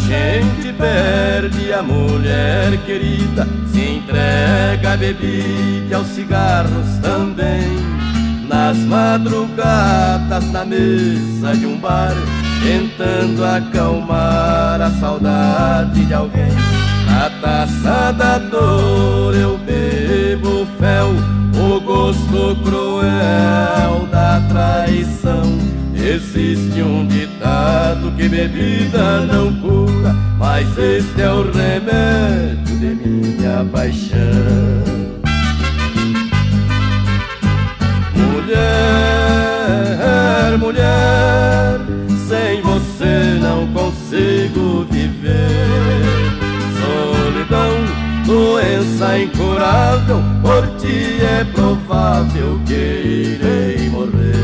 gente perde a mulher querida, se entrega à bebida e aos cigarros também. Nas madrugadas na mesa de um bar, tentando acalmar a saudade de alguém. Na taça da dor eu bebo fel, o gosto cruel da traição. Existe um ditado que bebida não cura, mas este é o remédio de minha paixão. Mulher, mulher, sem você não consigo viver. Solidão, doença incurável, por ti é provável que irei morrer.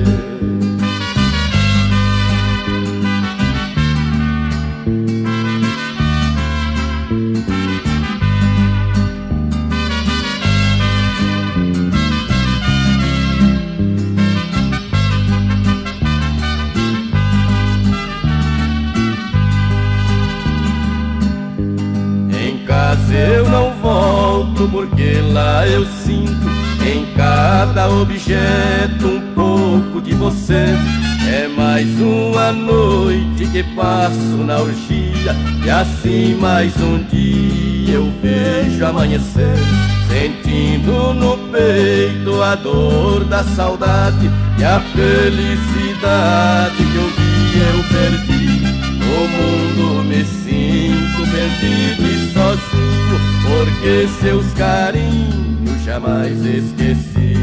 Eu não volto porque lá eu sinto em cada objeto um pouco de você. É mais uma noite que passo na orgia, e assim mais um dia eu vejo amanhecer. Sentindo no peito a dor da saudade e a felicidade que um dia eu perdi. No mundo me sinto perdido e sozinho, porque seus carinhos jamais esqueci.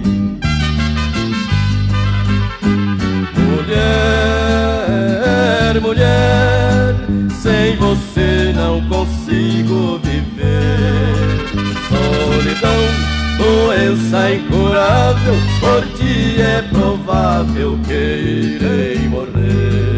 Mulher, mulher, sem você não consigo viver. Solidão, doença incurável, por ti é provável que irei morrer.